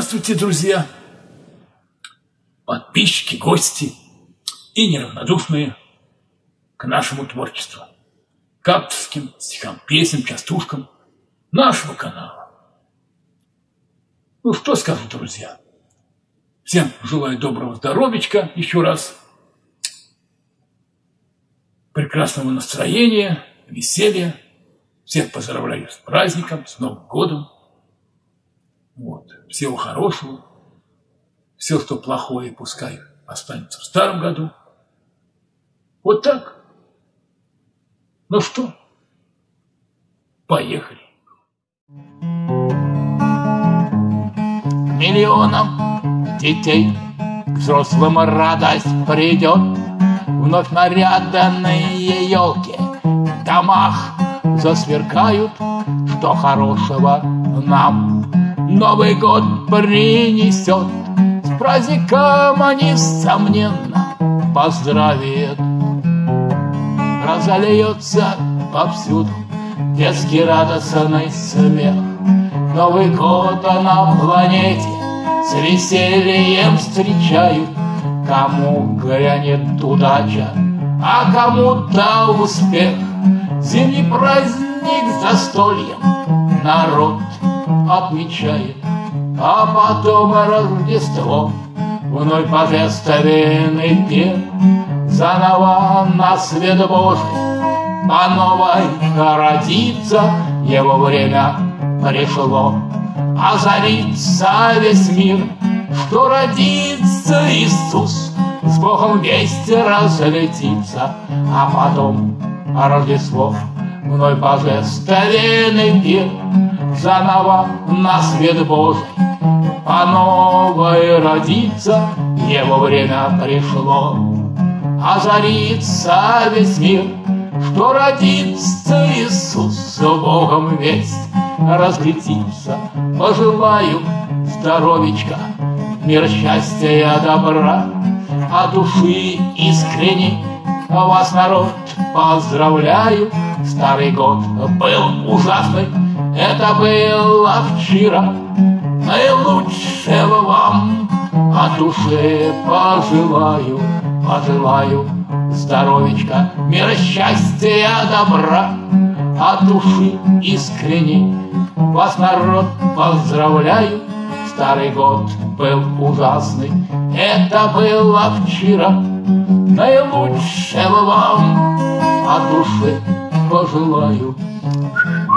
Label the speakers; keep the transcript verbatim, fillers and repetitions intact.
Speaker 1: Здравствуйте, друзья, подписчики, гости и неравнодушные к нашему творчеству, к авторским стихам, песням, частушкам нашего канала. Ну, что скажу, друзья. Всем желаю доброго здоровичка еще раз, прекрасного настроения, веселья. Всех поздравляю с праздником, с Новым годом. Вот. Всего хорошего. Все, что плохое, пускай останется в старом году. Вот так. Ну что, поехали.
Speaker 2: К миллионам детей, к взрослым радость придет. Вновь наряданные елки в домах засверкают, что хорошего нам Новый год принесет. С праздником, несомненно, поздравит. Разольется повсюду детский радостный смех. Новый год на планете с весельем встречают. Кому грянет удача, а кому-то успех. Зимний праздник с застольем народ отмечает, а потом Рождество, вновь божественный пир. Заново на свет Божий по новой родиться его время пришло. Озарится весь мир, что родится Иисус, с Богом вместе разлетится, а потом Рождество, вновь божественный пир. Заново на свет Божий по новой родиться его время пришло. Озарится весь мир, что родится Иисус, с Богом весь разлетится. Пожелаю здоровичка, мир, счастья и добра, от души искренней вас, народ, поздравляю. Старый год был ужасный, это было вчера. Наилучшего вам от души пожелаю. Пожелаю здоровичка, мира, счастья, добра, от души искренней вас, народ, поздравляю. Старый год был ужасный, это было вчера. Наилучшего вам от души пожелаю.